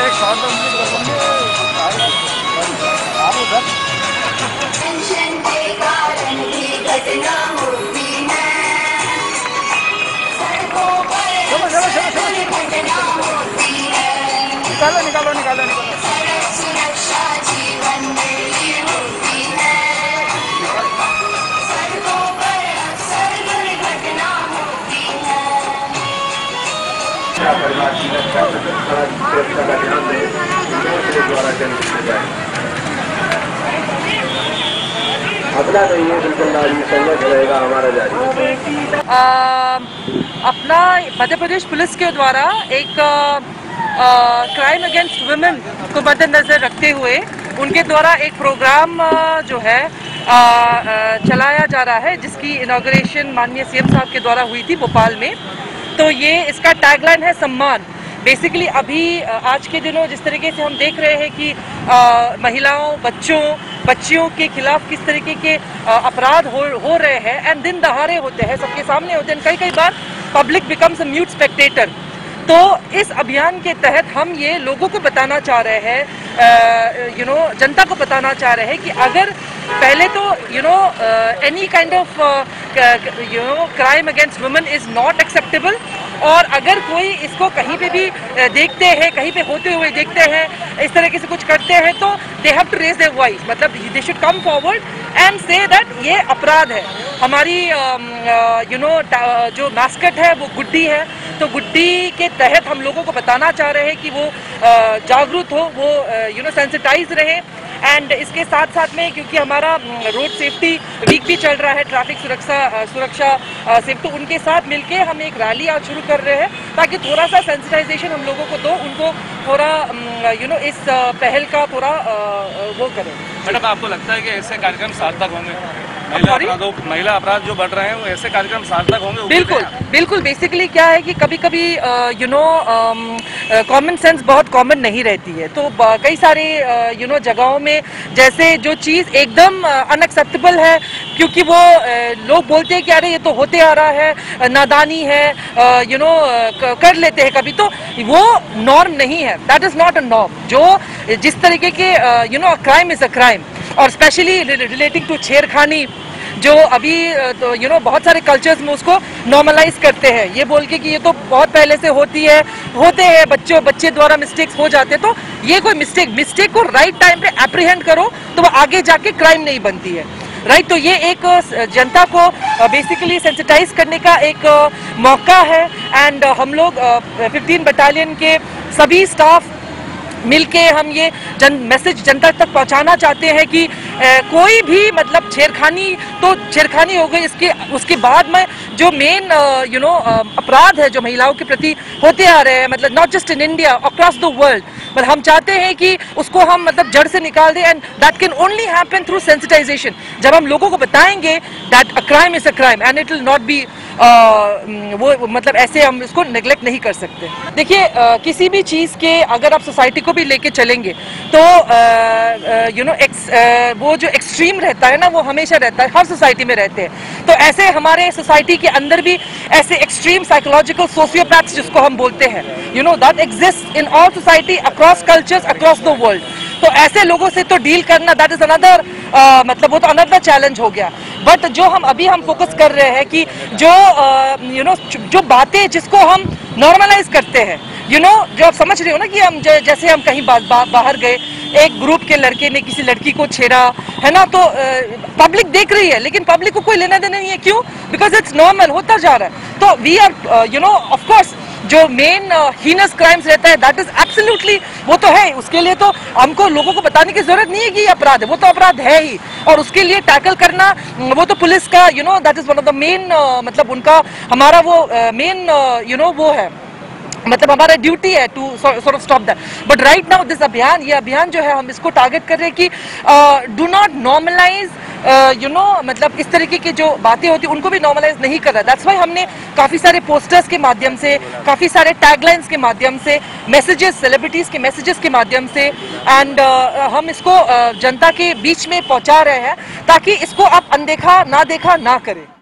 निकालो। सुरक्षा जीवन में ये होती है, सड़कों पर अक्सर दुर्घटना होती है। परिवार की रक्षा सुरक्षा का ध्यान दें, द्वारा अपना नहीं है, बिल्कुल संघर्ष रहेगा हमारा जारी। अपना मध्य प्रदेश पुलिस के द्वारा एक क्राइम अगेंस्ट वुमेन को मद्देनजर रखते हुए उनके द्वारा एक प्रोग्राम जो है चलाया जा रहा है, जिसकी इनॉग्रेशन माननीय सीएम साहब के द्वारा हुई थी भोपाल में। तो ये इसका टैगलाइन है सम्मान। बेसिकली अभी आज के दिनों जिस तरीके से हम देख रहे हैं कि महिलाओं बच्चियों के खिलाफ किस तरीके के अपराध हो रहे हैं, एंड दिन दहाड़े होते हैं, सबके सामने होते हैं, कई बार public becomes a mute spectator. तो इस अभियान के तहत हम ये लोगों को बताना चाह रहे हैं, जनता को बताना चाह रहे हैं कि अगर पहले तो any kind of crime against women is not acceptable, और अगर कोई इसको कहीं पे भी देखते हैं, कहीं पे होते हुए देखते हैं, इस तरीके से कुछ करते हैं, तो they have to raise their voice, मतलब they should come forward and say that ये अपराध है। हमारी जो मास्कट है वो गुड्डी है, तो गुड्डी के तहत हम लोगों को बताना चाह रहे हैं कि वो जागरूक हो, वो सेंसिटाइज रहे। एंड इसके साथ साथ में क्योंकि हमारा रोड सेफ्टी वीक भी चल रहा है, ट्रैफिक सुरक्षा सेफ्टी, उनके साथ मिलके हम एक रैली आज शुरू कर रहे हैं ताकि थोड़ा सा सेंसिटाइजेशन हम लोगों को दो, उनको थोड़ा इस पहल का थोड़ा वो करें। मैडम, आपको लगता है कि ऐसे कार्यक्रम सार्थक होंगे? महिला अपराध जो बढ़ रहे हैं वो ऐसे कार्यक्रम सार्थक होंगे? बिल्कुल। बेसिकली क्या है कि कभी कभी कॉमन सेंस बहुत कॉमन नहीं रहती है, तो कई सारे जगहों में जैसे जो चीज़ एकदम अनएक्सेप्टेबल है, क्योंकि वो लोग बोलते हैं कि अरे ये तो होते आ रहा है, नादानी है, कर लेते हैं कभी, तो वो नॉर्म नहीं है। That is not a norm. जो जिस तरीके के क्राइम इज अ क्राइम, और स्पेशली रिलेटिंग टू छेड़खानी, जो अभी तो बहुत सारे कल्चर्स में उसको नॉर्मलाइज करते हैं, ये बोल के कि ये तो बहुत पहले से होते हैं, बच्चे द्वारा मिस्टेक्स हो जाते हैं। तो ये कोई मिस्टेक को राइट टाइम पे एप्रीहेंड करो तो वो आगे जाके क्राइम नहीं बनती है, राइट। तो ये एक जनता को बेसिकली सेंसिटाइज करने का एक मौका है, एंड हम लोग 15 बटालियन के सभी स्टाफ मिलके हम ये मैसेज जनता तक पहुंचाना चाहते हैं कि कोई भी मतलब छेड़खानी हो गई, उसके बाद में जो मेन अपराध है जो महिलाओं के प्रति होते आ रहे हैं, मतलब not just in India, across the world, मतलब हम चाहते हैं कि उसको हम मतलब जड़ से निकाल दें, and that can only happen through sensitisation. जब हम लोगों को बताएंगे that a crime is a crime and it will not be वो मतलब ऐसे हम इसको नेग्लेक्ट नहीं कर सकते। देखिए किसी भी चीज़ के अगर आप सोसाइटी को भी लेके चलेंगे तो वो जो एक्सट्रीम रहता है ना, वो हमेशा रहता है, हर सोसाइटी में रहते हैं। तो ऐसे हमारे सोसाइटी के अंदर भी ऐसे एक्सट्रीम साइकोलॉजिकल सोशियोपैथ्स जिसको हम बोलते हैं, that exist in all society across cultures across the world. तो ऐसे लोगों से तो डील करना दैट इज अनदर मतलब वो तो अनदर चैलेंज हो गया। बट जो हम फोकस कर रहे हैं कि जो बातें जिसको हम नॉर्मलाइज करते हैं, जो आप समझ रहे हो ना कि हम जैसे हम कहीं बाहर गए, एक ग्रुप के लड़के ने किसी लड़की को छेड़ा है ना, तो पब्लिक देख रही है, लेकिन पब्लिक को कोई लेना देना नहीं है। क्यों? बिकॉज इट्स नॉर्मल होता जा रहा है। तो वी आर ऑफ कोर्स जो मेन हीनस क्राइम्स रहता है दैट इज एब्सोल्युटली, वो तो है, उसके लिए तो हमको लोगों को बताने की जरूरत नहीं है कि ये अपराध है, वो तो अपराध है ही, और उसके लिए टैकल करना वो तो पुलिस का that is one of the main मतलब उनका हमारा वो मेन वो है, मतलब हमारा ड्यूटी है to sort of stop that. But right now this अभियान, ये अभियान जो है हम इसको टारगेट कर रहे हैं कि डू नॉट नॉर्मलाइज मतलब इस तरीके की जो बातें होती हैं उनको भी नॉर्मलाइज नहीं कर रहा। दैट्स व्हाई हमने काफ़ी सारे पोस्टर्स के माध्यम से, काफ़ी सारे टैगलाइंस के माध्यम से, मैसेजेस, सेलिब्रिटीज़ के मैसेजेस के माध्यम से, एंड हम इसको जनता के बीच में पहुंचा रहे हैं ताकि इसको आप अनदेखा ना करें।